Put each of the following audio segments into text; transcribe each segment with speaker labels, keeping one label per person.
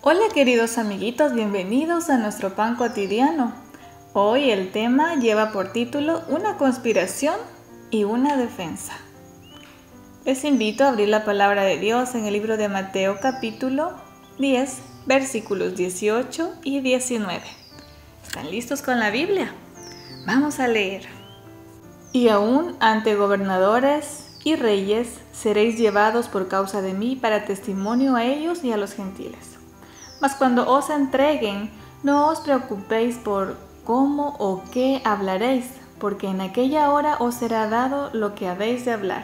Speaker 1: Hola queridos amiguitos, bienvenidos a nuestro pan cotidiano. Hoy el tema lleva por título Una conspiración y una defensa. Les invito a abrir la palabra de Dios en el libro de Mateo capítulo 10, versículos 18 y 19. ¿Están listos con la Biblia? Vamos a leer. Y aún ante gobernadores y reyes seréis llevados por causa de mí para testimonio a ellos y a los gentiles. Mas cuando os entreguen, no os preocupéis por cómo o qué hablaréis, porque en aquella hora os será dado lo que habéis de hablar.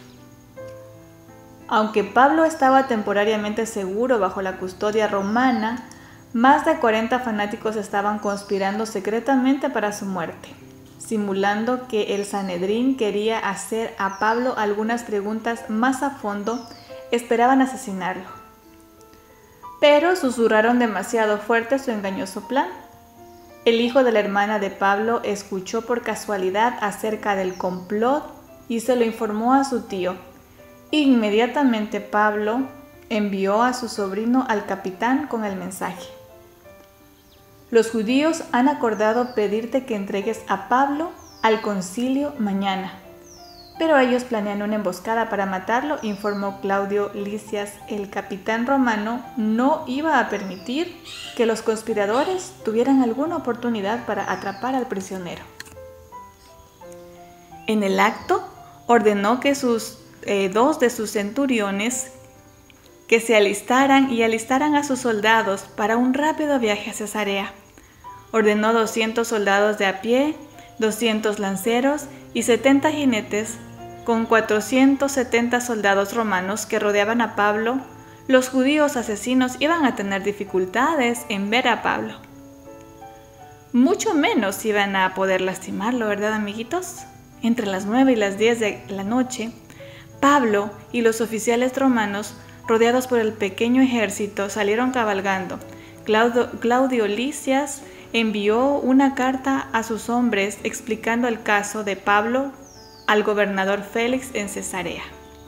Speaker 1: Aunque Pablo estaba temporariamente seguro bajo la custodia romana, más de 40 fanáticos estaban conspirando secretamente para su muerte, simulando que el Sanedrín quería hacer a Pablo algunas preguntas más a fondo, esperaban asesinarlo. Pero susurraron demasiado fuerte su engañoso plan. El hijo de la hermana de Pablo escuchó por casualidad acerca del complot y se lo informó a su tío. Inmediatamente Pablo envió a su sobrino al capitán con el mensaje. Los judíos han acordado pedirte que entregues a Pablo al concilio mañana. Pero ellos planean una emboscada para matarlo, informó Claudio Lisias. El capitán romano no iba a permitir que los conspiradores tuvieran alguna oportunidad para atrapar al prisionero. En el acto, ordenó que dos de sus centuriones que se alistaran a sus soldados para un rápido viaje a Cesarea. Ordenó 200 soldados de a pie, 200 lanceros y 70 jinetes. Con 470 soldados romanos que rodeaban a Pablo, los judíos asesinos iban a tener dificultades en ver a Pablo. Mucho menos iban a poder lastimarlo, ¿verdad, amiguitos? Entre las 9 y las 10 de la noche, Pablo y los oficiales romanos, rodeados por el pequeño ejército, salieron cabalgando. Claudio Lisias envió una carta a sus hombres explicando el caso de Pablo al gobernador Félix en Cesarea.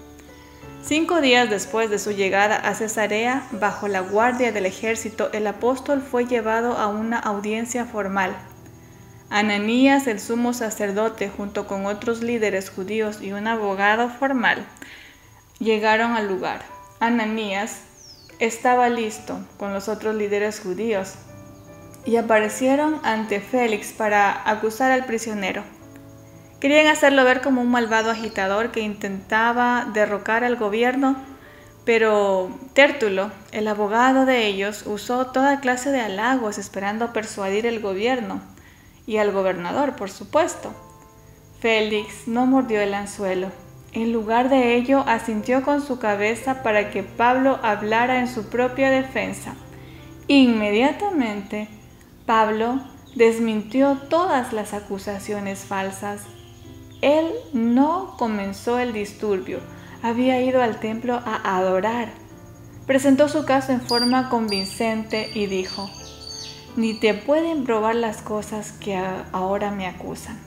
Speaker 1: 5 días después de su llegada a Cesarea, bajo la guardia del ejército, el apóstol fue llevado a una audiencia formal. Ananías, el sumo sacerdote, junto con otros líderes judíos y un abogado formal, llegaron al lugar. Ananías estaba listo con los otros líderes judíos y aparecieron ante Félix para acusar al prisionero. Querían hacerlo ver como un malvado agitador que intentaba derrocar al gobierno, pero Tértulo, el abogado de ellos, usó toda clase de halagos esperando persuadir al gobierno y al gobernador, por supuesto. Félix no mordió el anzuelo. En lugar de ello, asintió con su cabeza para que Pablo hablara en su propia defensa. Inmediatamente, Pablo desmintió todas las acusaciones falsas. Él no comenzó el disturbio, había ido al templo a adorar. Presentó su caso en forma convincente y dijo: ni te pueden probar las cosas que ahora me acusan.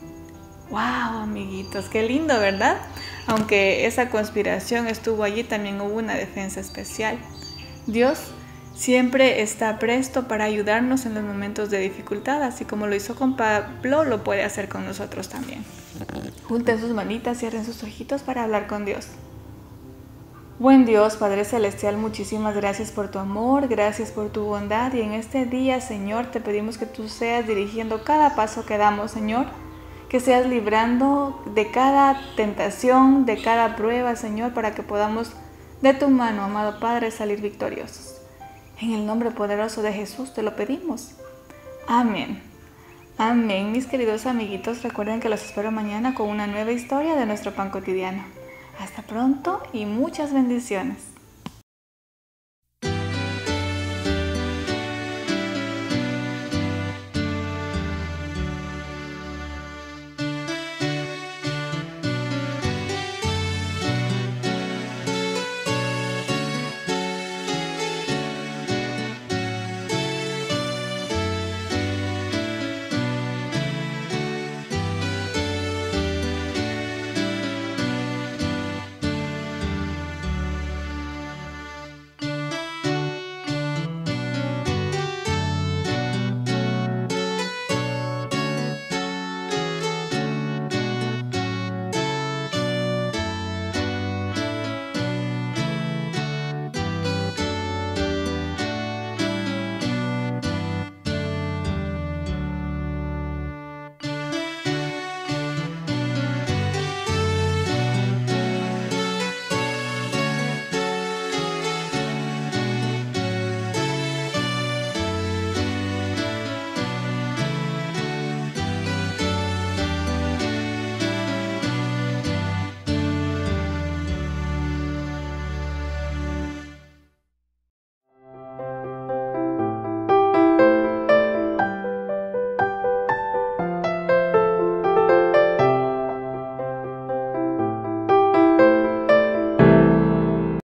Speaker 1: ¡Wow, amiguitos! ¡Qué lindo!, ¿verdad? Aunque esa conspiración estuvo allí, también hubo una defensa especial. Dios siempre está presto para ayudarnos en los momentos de dificultad, así como lo hizo con Pablo, lo puede hacer con nosotros también. Junten sus manitas, cierren sus ojitos para hablar con Dios. Buen Dios, Padre Celestial, muchísimas gracias por tu amor, gracias por tu bondad, y en este día, Señor, te pedimos que tú seas dirigiendo cada paso que damos, Señor, que seas librando de cada tentación, de cada prueba, Señor, para que podamos de tu mano, amado Padre, salir victoriosos. En el nombre poderoso de Jesús te lo pedimos. Amén. Amén, mis queridos amiguitos. Recuerden que los espero mañana con una nueva historia de nuestro pan cotidiano. Hasta pronto y muchas bendiciones.